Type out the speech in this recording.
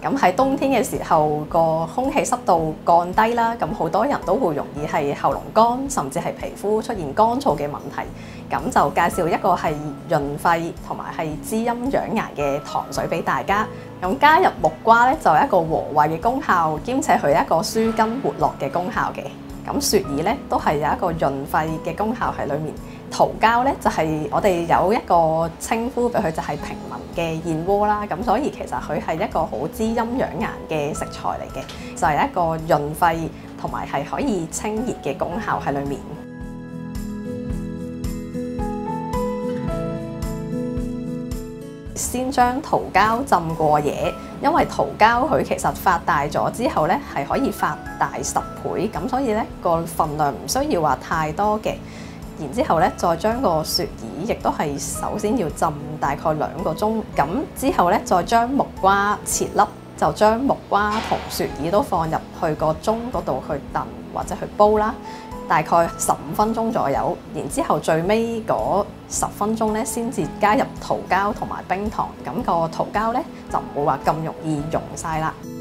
咁喺冬天嘅時候，個空氣濕度降低啦，咁好多人都會容易係喉嚨乾，甚至係皮膚出現乾燥嘅問題。咁就介紹一個係潤肺同埋係滋陰養顏嘅糖水俾大家。咁加入木瓜咧，就有一個和胃嘅功效，兼且佢有一個舒筋活絡嘅功效嘅。咁雪耳咧都係有一個潤肺嘅功效喺裏面。桃膠咧就係我哋有一個稱呼俾佢，就係平民嘅燕窩啦。咁所以其實佢係一個好滋陰養顏嘅食材嚟嘅，就係一個潤肺同埋係可以清熱嘅功效喺裏面。先將桃膠浸過夜，因為桃膠佢其實發大咗之後咧，係可以發大10倍，咁所以咧個份量唔需要話太多嘅。然之後咧，再將個雪耳亦都係首先要浸大概2個鐘，咁之後咧再將木瓜切粒，就將木瓜同雪耳都放入去個盅嗰度去燉或者去煲啦，大概15分鐘左右。然之後最尾嗰10分鐘咧，先至加入桃膠同埋冰糖，咁個桃膠咧就唔會話咁容易溶晒啦。